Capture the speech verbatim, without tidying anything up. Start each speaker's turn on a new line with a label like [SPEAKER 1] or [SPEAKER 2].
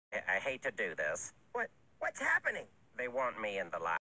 [SPEAKER 1] I hate to do this.
[SPEAKER 2] What? What's happening?
[SPEAKER 1] They want me in the lab.